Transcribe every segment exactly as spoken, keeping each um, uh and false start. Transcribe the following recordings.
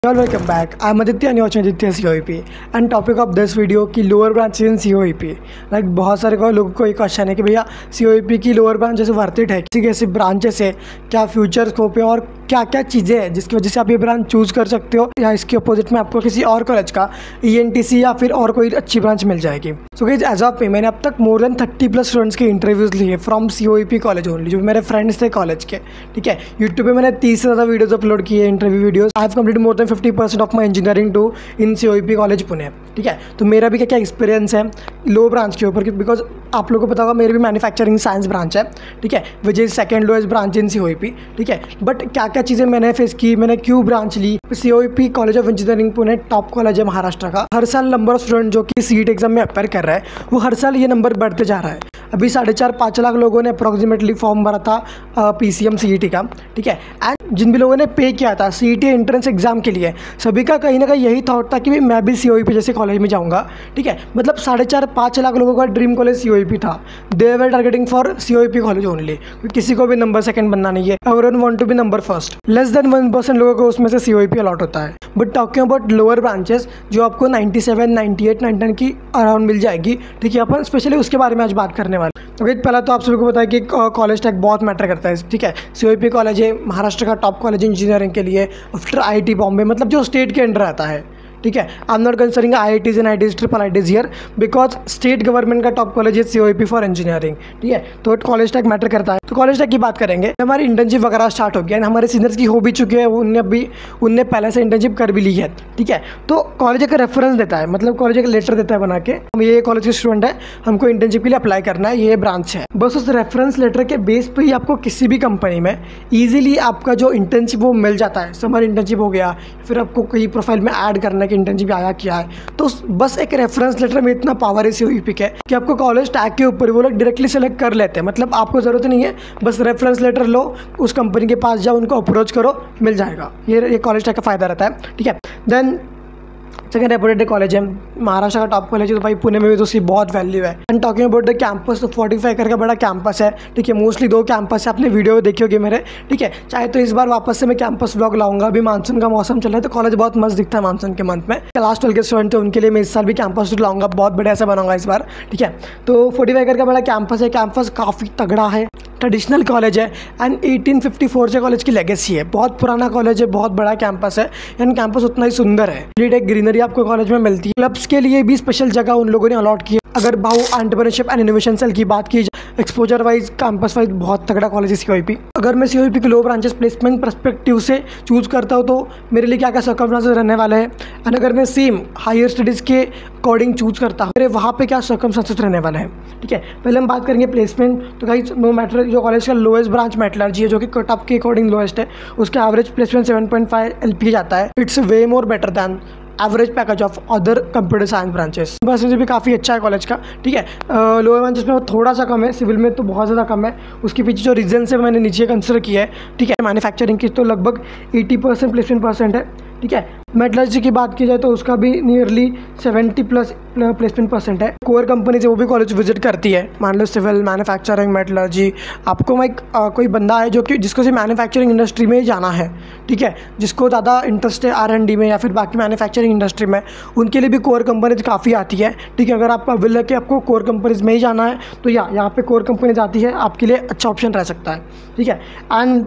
Well, welcome back. I'm Aditya and you're watching Aditya C O E P. And topic of this video की lower branch in C O E P. Like like, बहुत सारे को लोगों को एक question है कि भैया C O E P की लोअर ब्रांच जैसे वर्थ इट है, किसी कैसी ब्रांचेस है, क्या फ्यूचर स्कोप है और क्या क्या चीज़ें हैं जिसकी वजह से आप ये ब्रांच चूज़ कर सकते हो, या इसके अपोजिट में आपको किसी और कॉलेज का E N T C या फिर और कोई अच्छी ब्रांच मिल जाएगी. सो गाइस, एज ऑफ पे मैंने अब तक more than thirty plus students के इंटरव्यूज़ लिए from C O E P college only, जो मेरे फ्रेंड्स थे कॉलेज के. ठीक है, यूट्यूब पे मैंने तीस से ज़्यादा वीडियोज़ अपलोड किए, interview videos. I have completed more than fifty percent of my engineering too in C O E P college Pune. ठीक है, तो मेरा भी क्या क्या एक्सपीरियंस है लो ब्रांच के ऊपर, बिकॉज आप लोगों को पता होगा मेरी भी मैन्युफैक्चरिंग साइंस ब्रांच है. ठीक है, which is second lowest branch in C O E P. ठीक है, बट क्या क्या चीज़ें मैंने फेस की, मैंने क्यों ब्रांच ली. C O E P college of engineering Pune top college है महाराष्ट्र का. हर साल नंबर ऑफ स्टूडेंट जो कि सीट एग्जाम में अपेयर कर रहा है, वो हर साल ये नंबर बढ़ते जा रहा है. अभी साढ़े चार पाँच लाख लोगों ने अप्रॉक्सीमेटली फॉर्म भरा था P C M C E T का. ठीक है, एंड जिन भी लोगों ने पे किया था C E T entrance exam के लिए, सभी का कहीं ना कहीं यही थॉट था कि भाई मैं भी C O E P जैसे कॉलेज में जाऊंगा. ठीक है, मतलब साढ़े चार पाँच लाख लोगों का dream college C O E P था. They were targeting for C O E P college only. किसी को भी नंबर सेकंड बनना नहीं है, everyone want to be number first. Less than one percent लोगों को उसमें से C O E P allot होता है. But talking about lower branches जो आपको ninety seven, ninety eight, ninety nine की अराउंड मिल जाएगी. ठीक है, अपन स्पेशली उसके बारे में आज बात करने वाले. तो okay, पहला तो आप सभी को पता है कि कॉलेज टैग बहुत मैटर करता है. ठीक है, C O E P college है महाराष्ट्र का टॉप कॉलेज इंजीनियरिंग के लिए after I I T Bombay, मतलब जो स्टेट के अंडर आता है. ठीक है, I am not considering I I Ts and I I Ts triple I Ts here, because state government का टॉप कॉलेज है C O E P for engineering. ठीक है, तो कॉलेज टैग मैटर करता है. तो कॉलेज टैग की बात करेंगे. हमारी इंटर्नशिप वगैरह स्टार्ट हो गया है, हमारे सीनियर्स की हो भी चुकी है, उनने अभी उनने पहले से इंटर्नशिप कर भी ली है. ठीक है, तो कॉलेज एक रेफरेंस देता है, मतलब कॉलेज एक लेटर देता है बना के, हम ये कॉलेज के स्टूडेंट है, हमको इंटर्नशिप के लिए अप्लाई करना है, ये ब्रांच है. बस उस रेफरेंस लेटर के बेस पर ही आपको किसी भी कंपनी में ईजिली आपका जो इंटर्नशिप वो मिल जाता है. समर इंटर्नशिप हो गया, फिर आपको कहीं प्रोफाइल में ऐड करना है कि इंटर्नशिप आया किया है, तो बस एक रेफरेंस लेटर में इतना पावर है C O E P के कि आपको कॉलेज टैग के ऊपर वो लोग डायरेक्टली सेलेक्ट कर लेते हैं. मतलब आपको ज़रूरत नहीं है, बस रेफरेंस लेटर लो, उस कंपनी के पास जाओ, उनको अप्रोच करो, मिल जाएगा. ये ये कॉलेज टैग का फ़ायदा रहता है. ठीक है, देन सेकेंड रेपुटेड कॉलेज है, महाराष्ट्र का टॉप कॉलेज है, तो भाई पुणे में भी तो उसकी बहुत वैल्यू है. And talking about the campus, तो फोर्टी फाइव करके बड़ा कैंपस है. ठीक है, मोस्टली दो कैंपस है, आपने वीडियो देखी होगी मेरे. ठीक है, चाहे तो इस बार वापस से मैं कैंपस व्लॉग लाऊंगा. अभी मानसून का मौसम चल रहा है तो कॉलेज बहुत मस्त दिखता है मानसून के मंथ में. क्लास ट्वेल्व के स्टूडेंट थे उनके लिए मैं इस साल भी कैंपस लाऊंगा, बहुत बढ़िया से बनाऊंगा इस बार. ठीक है, तो फोर्टी फाइव करके बड़ा कैंपस है. कैंपस काफ़ी तगड़ा है, ट्रेडिशनल कॉलेज है एंड एटीन फिफ्टी फोर से कॉलेज की लेगेसी है. बहुत पुराना कॉलेज है, बहुत बड़ा कैंपस है एंड कैंपस उतना ही सुंदर है. एक ग्रीनरी आपको कॉलेज में मिलती है. क्लब्स के लिए भी स्पेशल जगह उन लोगों ने अलॉट की है. अगर भाव एंटरप्रेन्योरशिप एंड इनोवेशन सेल की बात की जाए, एक्सपोजर वाइज कैंपस वाइज बहुत तगड़ा कॉलेज है C O E P. अगर मैं C O E P के लो ब्रांचेस प्लेसमेंट परस्पेक्टिव से चूज़ करता हूँ तो मेरे लिए क्या क्या सर्कमस्टांसेस रहने वाले हैं, एंड अगर मैं सेम हायर स्टडीज़ के अकॉर्डिंग चूज़ करता हूँ मेरे वहाँ पे क्या सर्कमस्टांसेस रहने वाले हैं. ठीक है, पहले हम बात करेंगे प्लेसमेंट. तो गाइस, नो मैटर जो कॉलेज का लोएस्ट ब्रांच मेटलर्जी है, जो कि कट ऑफ के अकॉर्डिंग लोएस्ट है, उसका average placement seven point five L P जाता है. It's way more better than average package of other computer science branches. Percentage भी काफ़ी अच्छा है कॉलेज का. ठीक है, लोअर ब्रांचेस में वो थोड़ा सा कम है, सिविल में तो बहुत ज़्यादा कम है. उसके पीछे जो रीजन है मैंने नीचे कंसिडर किया है. ठीक है, मैन्युफैक्चरिंग की तो लगभग एटी परसेंट प्लेसमेंट परसेंट है. ठीक है, मेटलर्जी की बात की जाए तो उसका भी nearly seventy plus placement percent है. कोर कंपनी से वो भी कॉलेज विजिट करती है. मान लो सिविल, मैन्युफैक्चरिंग, मेटलर्जी, आपको एक कोई बंदा है जो कि जिसको सिर्फ मैन्युफैक्चरिंग इंडस्ट्री में ही जाना है. ठीक है, जिसको ज़्यादा इंटरेस्ट है आर एंड डी में या फिर बाकी मैन्युफैक्चरिंग इंडस्ट्री में, उनके लिए भी कोर कंपनीज काफ़ी आती है. ठीक है, अगर आपका विल है कि आपको कोर कंपनीज में ही जाना है तो या यहाँ पे कोर कंपनीज आती है, आपके लिए अच्छा ऑप्शन रह सकता है. ठीक है, एंड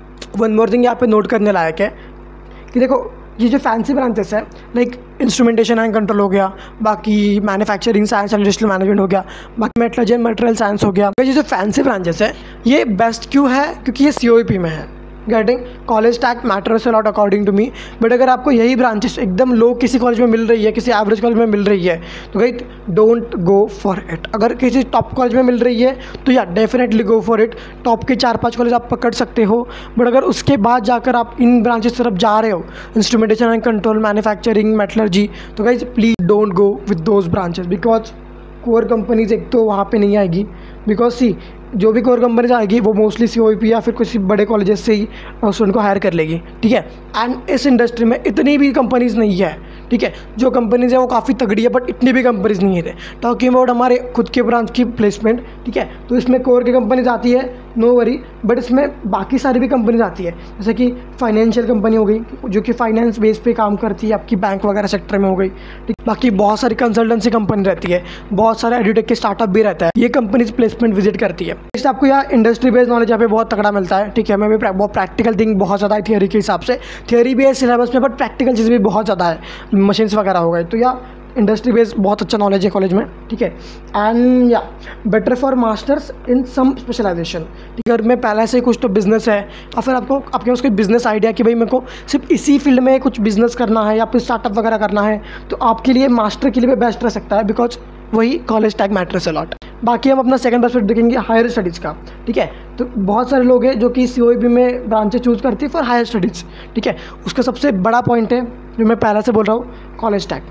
वन मोर थिंग यहाँ पे नोट करने लायक है कि देखो, ये जो फैंसी ब्रांचेस है लाइक इंस्ट्रूमेंटेशन एंड कंट्रोल हो गया, बाकी manufacturing science and industrial management हो गया, बाकी मेटलर्जी एंड मटेरियल साइंस हो गया, ये जो फैंसी ब्रांचेस है ये बेस्ट क्यों है, क्योंकि ये C O E P में है. Getting college tag matters a lot according to me. But अगर आपको यही ब्रांचेस एकदम लो किसी कॉलेज में मिल रही है, किसी एवरेज कॉलेज में मिल रही है, तो guys don't go for it. अगर किसी टॉप कॉलेज में मिल रही है तो या definitely go for it. Top के चार पांच कॉलेज आप पकड़ सकते हो, बट अगर उसके बाद जाकर आप इन ब्रांचेस तरफ जा रहे हो, instrumentation and control, manufacturing, metallurgy, तो guys please don't go with those branches, because core companies एक तो वहाँ पे नहीं आएगी. बिकॉज सी जो भी कोर कंपनीज आएगी वो mostly C O E P या फिर किसी बड़े कॉलेजेस से ही स्टूडेंट को हायर कर लेगी. ठीक है, एंड इस इंडस्ट्री में इतनी भी कंपनीज नहीं है. ठीक है, जो कंपनीज है वो काफ़ी तगड़ी है बट इतनी भी कंपनीज नहीं है. टॉकिंग अबाउट हमारे खुद के ब्रांच की प्लेसमेंट. ठीक है, तो इसमें कोर की कंपनीज आती है नो वरी, बट इसमें बाकी सारी भी कंपनीज आती है, जैसे कि फाइनेंशियल कंपनी हो गई जो कि फाइनेंस बेस पे काम करती है, आपकी बैंक वगैरह सेक्टर में हो गई, ठीक। बाकी बहुत सारी कंसल्टेंसी कंपनी रहती है, बहुत सारे एडुटेक के स्टार्टअप भी रहता है, ये कंपनीज प्लेसमेंट विजिट करती है। इससे आपको यहाँ इंडस्ट्री बेस्ड नॉलेज यहाँ पे बहुत तगड़ा मिलता है, ठीक है। हमें भी बहुत प्रैक्टिकल थिंग बहुत ज़्यादा है थियोरी के हिसाब से, थियोरी भी है सिलेबस में, बट प्रैक्टिकल चीज़ भी बहुत ज़्यादा है, मशीन्स वगैरह हो गए, तो या इंडस्ट्री बेस्ड बहुत अच्छा नॉलेज है कॉलेज में, ठीक है। एंड या better for masters in some specialisation, अगर में पहले से कुछ तो बिजनेस है या फिर आपको आपके पास कोई बिजनेस आइडिया कि भाई मेरे को सिर्फ इसी फील्ड में कुछ बिजनेस करना है या फिर स्टार्टअप वगैरह करना है, तो आपके लिए मास्टर के लिए भी बेस्ट रह सकता है, बिकॉज वही कॉलेज टैग मैटर्स अलॉट। बाकी हम अपना सेकंड पर्सपेक्टिव देखेंगे हायर स्टडीज़ का, ठीक है। तो बहुत सारे लोग हैं जो कि सीओईपी में ब्रांचेस चूज़ करती है फॉर हायर स्टडीज़, ठीक है। उसका सबसे बड़ा पॉइंट है जो मैं पहले से बोल रहा हूँ, college tag.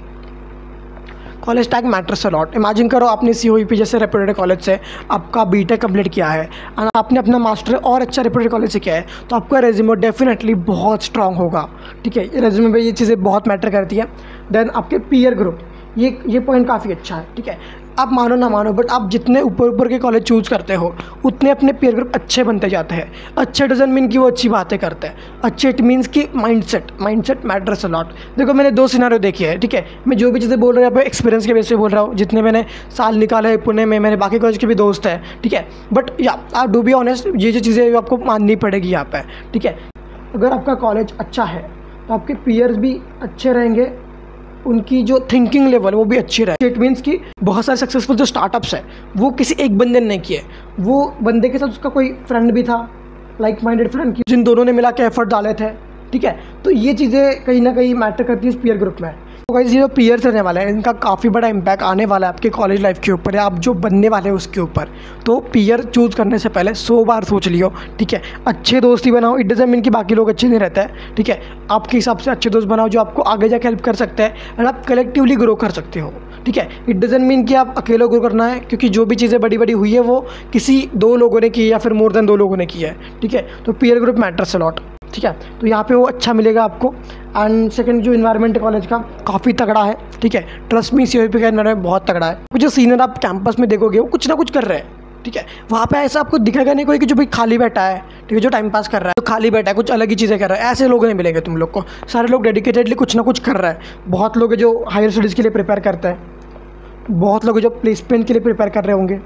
College tag matters a lot. Imagine करो आपने सीओईपी जैसे रेप्यूटेड कॉलेज से आपका बीटेक कंप्लीट किया है और आपने अपना मास्टर और अच्छा रेप्यूटेड कॉलेज से किया है, तो आपका रेज्यूमे डेफिनेटली बहुत स्ट्रांग होगा, ठीक है। रेज्यूमे में ये चीज़ें बहुत मैटर करती है। देन आपके पीयर ग्रुप, ये ये पॉइंट काफ़ी अच्छा है, ठीक है। आप मानो ना मानो, बट आप जितने ऊपर ऊपर के कॉलेज चूज़ करते हो उतने अपने पीयर ग्रुप अच्छे बनते जाते हैं। अच्छे डजन मीन कि वो अच्छी बातें करते हैं, अच्छे इट मीन्स कि mindset mindset matters a lot. देखो मैंने दो सिनारियो देखी है, ठीक है। मैं जो भी चीज़ें बोल रहा हूँ यहाँ पे एक्सपीरियंस के बेस पे बोल रहा हूँ, जितने मैंने साल निकाले हैं पुणे में, मेरे बाकी कॉलेज के भी दोस्त हैं, ठीक है। बट या आप डू बी ऑनेस्ट, ये जो चीज़ें आपको माननी पड़ेगी यहाँ पर, ठीक है। अगर आपका कॉलेज अच्छा है तो आपके पीयर्स भी अच्छे रहेंगे, उनकी जो थिंकिंग लेवल वो भी अच्छी रहे। इट मीन्स कि बहुत सारे सक्सेसफुल जो स्टार्टअप्स है वो किसी एक बंदे ने नहीं किए, वो बंदे के साथ उसका कोई फ्रेंड भी था, लाइक माइंडेड फ्रेंड की, जिन दोनों ने मिला के एफर्ट डाले थे, ठीक है। तो ये चीज़ें कहीं ना कहीं मैटर करती है इस पीयर ग्रुप में। तो गाइस ये जो पीयर्स रहने वाले हैं इनका काफ़ी बड़ा इम्पैक्ट आने वाला है आपके कॉलेज लाइफ के ऊपर या आप जो बनने वाले हैं उसके ऊपर। तो पीयर चूज़ करने से पहले सौ बार सोच लियो, ठीक है। अच्छे दोस्ती बनाओ, इट डजंट मीन कि बाकी लोग अच्छे नहीं रहते हैं, ठीक है। आपके हिसाब से अच्छे दोस्त बनाओ जो आपको आगे जाके हेल्प कर सकते हैं और आप कलेक्टिवली ग्रो कर सकते हो, ठीक है। इट डजंट मीन कि आप अकेले ग्रो करना है, क्योंकि जो भी चीज़ें बड़ी बड़ी हुई है वो किसी दो लोगों ने की या फिर मोर देन दो लोगों ने की है, ठीक है। तो peer group matters a lot, ठीक है। तो यहाँ पे वो अच्छा मिलेगा आपको। एंड सेकंड जो इन्वायरमेंट है कॉलेज का काफ़ी तगड़ा है, ठीक है। ट्रस्ट मी सीओईपी का इन्वायरमेंट बहुत तगड़ा है। जो सीनियर आप कैंपस में देखोगे वो कुछ ना कुछ कर रहे हैं, ठीक है। वहाँ पे ऐसा आपको दिखेगा नहीं कोई कि जो भाई खाली बैठा है, ठीक है, जो टाइम पास कर रहा है, तो खाली बैठा है कुछ अलग ही चीज़ें कर रहा है, ऐसे लोग नहीं मिलेंगे तुम लोग को। सारे लोग डेडिकेटेडली कुछ ना कुछ कर रहा है। बहुत लोग जो हायर स्टडीज़ के लिए प्रिपेयर करते हैं, बहुत लोग जो प्लेसमेंट के लिए प्रिपेयर कर रहे होंगे,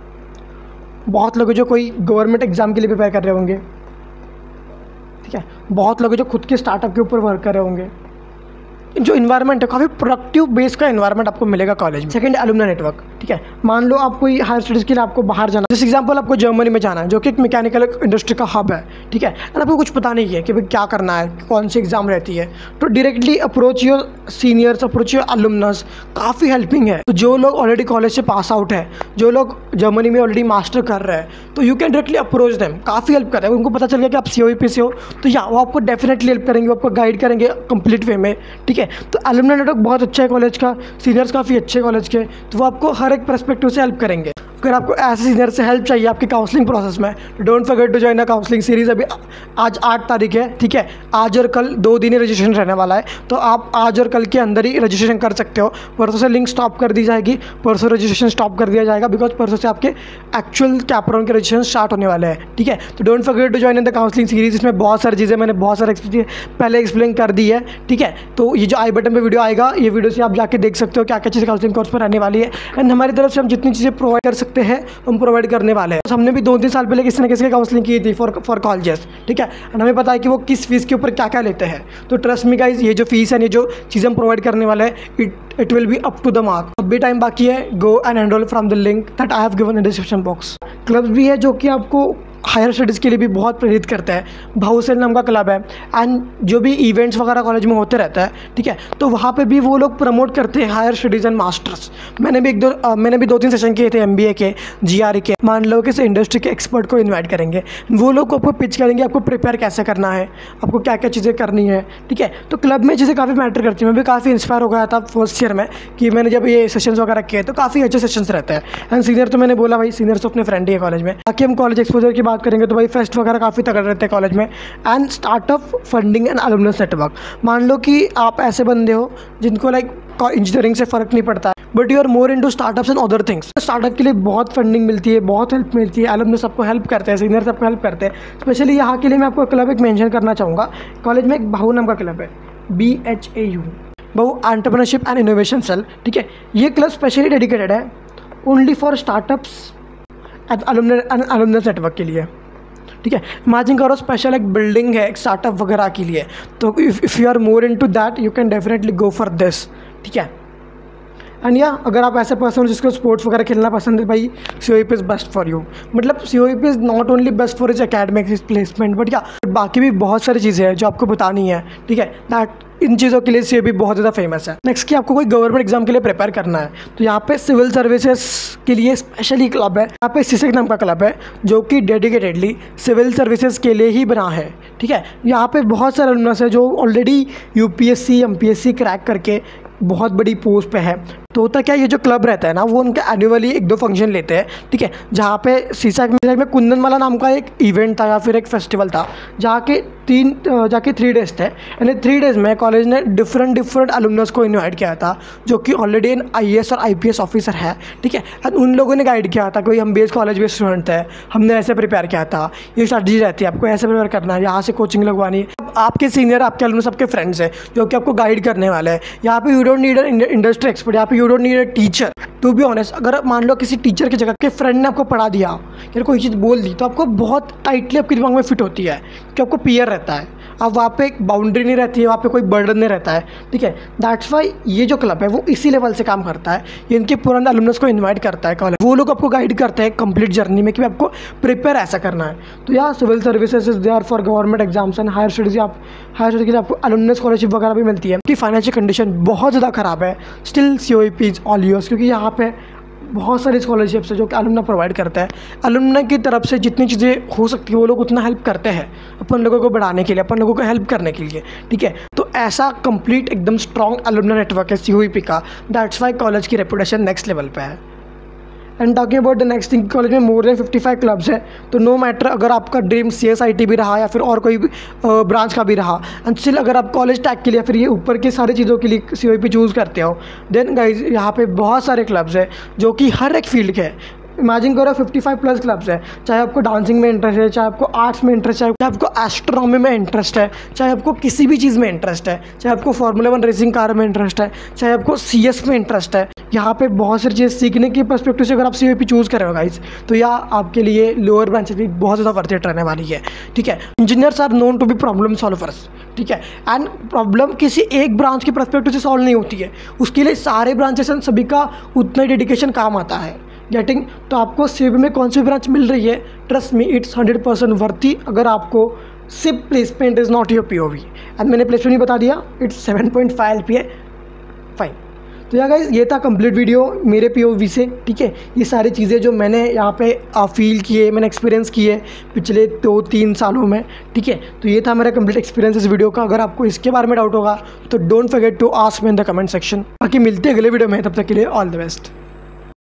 बहुत लोग जो कोई गवर्नमेंट एग्जाम के लिए प्रिपेयर कर रहे होंगे, ठीक है। बहुत लोग जो खुद के स्टार्टअप के ऊपर वर्क कर रहे होंगे। जो इन्वायरमेंट है काफ़ी प्रोडक्टिव बेस का इन्वायरमेंट आपको मिलेगा कॉलेज में। सेकंड एलुमनी नेटवर्क, ठीक है। मान लो आप कोई हायर स्टडीज़ के लिए आपको बाहर जाना, जैसे एग्जांपल आपको जर्मनी में जाना है जो कि एक मैकेनिकल इंडस्ट्री का हब है, ठीक है। और आपको कुछ पता नहीं है कि भाई क्या करना है, कौन सी एग्जाम रहती है, तो directly approach your seniors, approach your alumnus, काफ़ी हेल्पिंग है। तो जो लोग ऑलरेडी कॉलेज से पास आउट है, जो लोग जर्मनी में ऑलरेडी मास्टर कर रहे हैं, तो you can directly approach them, काफ़ी हेल्प कर रहे हैं। उनको पता चल गया कि आप सीओईपी से हो, तो या वो आपको डेफिनेटली हेल्प करेंगे, वो आपको गाइड करेंगे कंप्लीट वे में, ठीक है। तो एलुमनी नेटवर्क बहुत अच्छा है कॉलेज का, सीनियर्स काफ़ी अच्छे कॉलेज के, तो वो आपको हर एक पर्सपेक्टिव से हेल्प करेंगे। अगर आपको ऐसे सीनियर से हेल्प चाहिए आपकी काउंसलिंग प्रोसेस में, don't forget to join a counselling series. अभी आज आठ तारीख है, ठीक है। आज और कल दो दिन ही रजिस्ट्रेशन रहने वाला है, तो आप आज और कल के अंदर ही रजिस्ट्रेशन कर सकते हो। परसों से लिंक स्टॉप कर दी जाएगी, परसों रजिस्ट्रेशन स्टॉप कर दिया जाएगा, बिकॉज परसों से आपके एक्चुअल कैपराउंड के रजिस्ट्रेशन स्टार्ट होने वाले हैं, ठीक है। तो don't forget to join in the counselling series. इसमें बहुत सारी चीज़ें मैंने बहुत सारे पहले एक्सप्लेन कर दी है, ठीक है। तो ये जो आई बटन पर वीडियो आएगा, ये वीडियो से आप जाके देख सकते हो क्या क्या चीज़ें काउंसलिंग कोर्स पर रहने वाली है। एंड हमारी तरफ से हम जितनी चीज़ें प्रोवाइड कर सकते हैं हम प्रोवाइड करने वाले हैं। तो हमने भी दो तीन साल पहले किसी न किसी की काउंसलिंग की थी फॉर फॉर कॉलेजेस, ठीक है। एंड हमें पता है कि वो किस फीस के ऊपर क्या क्या लेते हैं। तो ट्रस्ट मी गाइस, ये जो फीस है, ये जो चीज़ें हम प्रोवाइड करने वाले हैं, it it will be up to the mark. अब भी टाइम बाकी है, go and enrol from the link that I have given in description box. Clubs भी है जो कि आपको हायर स्टडीज़ के लिए भी बहुत प्रेरित करता है। भाउसेल नाम का क्लब है, एंड जो भी इवेंट्स वगैरह कॉलेज में होते रहता है, ठीक है। तो वहाँ पे भी वो लोग प्रमोट करते हैं हायर स्टडीज़ एंड मास्टर्स। मैंने भी एक दो आ, मैंने भी दो तीन सेशन किए थे एमबीए के, जीआरई के। मान लो कि इंडस्ट्री के एक्सपर्ट को इन्वाइट करेंगे, वो लोग आपको पिच करेंगे आपको प्रिपेयर कैसे करना है, आपको क्या क्या चीज़ें करनी है, ठीक है। तो क्लब में चीज़ें काफ़ी मैटर करती हैं। मैं भी काफ़ी इंस्पायर हो गया था फर्स्ट ईयर में कि मैंने जब ये सेशंस वगैरह किए तो काफ़ी अच्छे सेशंस रहते हैं। एंड सीनियर तो मैंने बोला भाई, सीनियर तो अपने फ्रेंड ही है कॉलेज में। बाकी हम कॉलेज एक्सपोजर की बात करेंगे तो भाई फेस्ट वगैरह काफ़ी तगड़ रहते हैं कॉलेज में। And startup funding and alumnus network, मान लो कि आप ऐसे बंदे हो जिनको लाइक इंजीनियरिंग से फ़र्क नहीं पड़ता है, but you are more into startups and other things. Startup के लिए बहुत फंडिंग मिलती है, बहुत हेल्प मिलती है, अलुमनी सबको हेल्प करते हैं, सीनियर सबको हेल्प करते हैं। स्पेशली यहाँ के लिए मैं आपको क्लब एक मेंशन करना चाहूँगा। कॉलेज में एक बाहू नाम का क्लब है, B H A U, Bhau entrepreneurship and innovation cell, ठीक है। ये क्लब स्पेशली डेडिकेटेड है only for startups and alumni alumni network के लिए, ठीक है। इमेजिन करो स्पेशल एक बिल्डिंग है एक स्टार्टअप वगैरह के लिए, तो if if you are more into that you can definitely go for this, ठीक है। एंड या अगर आप ऐसे पर्सन हो जिसको स्पोर्ट्स वगैरह खेलना पसंद है, भाई C O E P is best for you. मतलब C O E P is not only best for is academic placement, but क्या बाकी भी बहुत सारी चीज़ें हैं जो आपको बतानी है, ठीक है। दैट इन चीज़ों के लिए सी ओ ई पी बहुत ज़्यादा फेमस है। नेक्स्ट कि आपको कोई गवर्नमेंट एग्जाम के लिए प्रिपेयर करना है, तो यहाँ पे सिविल सर्विसेज के लिए स्पेशली क्लब है। यहाँ पे सीसेक नाम का क्लब है जो कि डेडिकेटेडली सिविल सर्विसेज के लिए ही बना है, ठीक है। यहाँ पे बहुत सारे अलुमनस है जो already U P S C M P S C crack करके बहुत बड़ी पोस्ट पे है। तो होता क्या, ये जो क्लब रहता है ना, वो उनके एनुअली एक दो फंक्शन लेते हैं, ठीक है। जहाँ पे सीसेक में, में कुंदनमाला नाम का एक इवेंट था या फिर एक फेस्टिवल था, जहाँ के तीन जाके थ्री डेज थे। यानी थ्री डेज में कॉलेज ने डिफरेंट डिफरेंट अलुमनस को इन्वाइट किया था जो कि already in I A S और आई पी एस ऑफिसर है, ठीक है। एंड उन लोगों ने गाइड किया था, कोई हम बेस कॉलेज में स्टूडेंट थे, हमने ऐसे प्रिपेयर किया था, ये स्ट्रैटेजी रहती है, आपको ऐसे प्रिपेयर करना है, यहाँ से कोचिंग लगवानी है। आपके सीनियर आपके अलुमनस सबके फ्रेंड्स हैं जो कि आपको गाइड करने वाले हैं। यहाँ पे you don't need an industry expert, यहाँ पे you don't need a teacher. To be honest, अगर मान लो किसी टीचर की जगह के फ्रेंड ने आपको पढ़ा दिया या कोई चीज़ बोल दी, तो आपको बहुत टाइटली आपके दिमाग में फिट होती है कि आपको पीयर रहता है। अब वहाँ पे एक बाउंड्री नहीं रहती है, वहाँ पे कोई बर्डन नहीं रहता है, ठीक है। दैट्स वाई ये जो क्लब है वो इसी लेवल से काम करता है। ये इनके पुराने अलुमनस को इनवाइट करता है कॉलेज, वो लोग आपको गाइड करते हैं कंप्लीट जर्नी में कि आपको प्रिपेयर ऐसा करना है। तो यार civil services is there for government exams and higher studies. आप हायर स्टडीज़ के लिए आपको अलुमनस स्कॉलरशिप वगैरह भी मिलती है। कि फाइनेंशियल कंडीशन बहुत ज़्यादा ख़राब है, still C O E P is all use, क्योंकि यहाँ पे बहुत सारी स्कॉलरशिप्स है जो कि अलुमना प्रोवाइड करता है। अलुमना की तरफ से जितनी चीज़ें हो सकती है वो लोग उतना हेल्प करते हैं अपन लोगों को बढ़ाने के लिए, अपन लोगों को हेल्प करने के लिए, ठीक है। तो ऐसा कंप्लीट एकदम स्ट्रॉन्ग अलुमना नेटवर्क है सी ओ ई पी का। दैट्स वाई कॉलेज की रेपुटेशन नेक्स्ट लेवल पे है। And talking about the next thing, college में more than fifty five clubs है। तो नो मैटर अगर आपका dream C S I T भी रहा या फिर और कोई ब्रांच का भी रहा, एंड स्टिल अगर आप कॉलेज टैग के लिए फिर ये ऊपर की सारी चीज़ों के लिए सी ओ ई पी चूज़ करते हो, देन गाइज यहाँ पे बहुत सारे क्लब्स हैं जो कि हर एक फील्ड के हैं। इमेजिन करो फिफ्टी फाइव प्लस क्लब्स है, चाहे आपको डांसिंग में इंटरेस्ट है, चाहे आपको आर्ट्स में इंटरेस्ट है, चाहे आपको एस्ट्रोनॉमी में इंटरेस्ट है, चाहे आपको किसी भी चीज़ में इंटरेस्ट है, चाहे आपको फार्मूला वन रेसिंग कार में इंटरेस्ट है, चाहे आपको सी एस में इंटरेस्ट है। यहाँ पे बहुत सारी चीज़ सीखने की पर्सपेक्टिव से अगर आप C O E P choose करें गाइस, तो यह आपके लिए लोअर ब्रांचेस भी बहुत ज़्यादा वर्थ इट रहने वाली है, ठीक है। Engineers are known to be problem solvers, ठीक है। एंड प्रॉब्लम किसी एक ब्रांच के पर्सपेक्टिव से सॉल्व नहीं होती है, उसके लिए सारे ब्रांचेस एंड सभी का उतना ही डेडिकेशन काम आता है। गेटिंग तो आपको सी ओ ई पी में कौन सी ब्रांच मिल रही है, trust me it's hundred percent worthy. अगर आपको सिर्फ placement is not your P O V, and मैंने प्लेसमेंट भी बता दिया, it's seven point five L P है, फाइन। तो यार गाइस ये था कंप्लीट वीडियो मेरे पी ओ वी से, ठीक है। ये सारी चीज़ें जो मैंने यहाँ पे फील किए, मैंने एक्सपीरियंस किए पिछले दो तीन सालों में, ठीक है। तो ये था मेरा कंप्लीट एक्सपीरियंस इस वीडियो का। अगर आपको इसके बारे में डाउट होगा तो don't forget to ask me in the comment section. बाकी मिलते हैं अगले वीडियो में, तब तक के लिए ऑल द बेस्ट।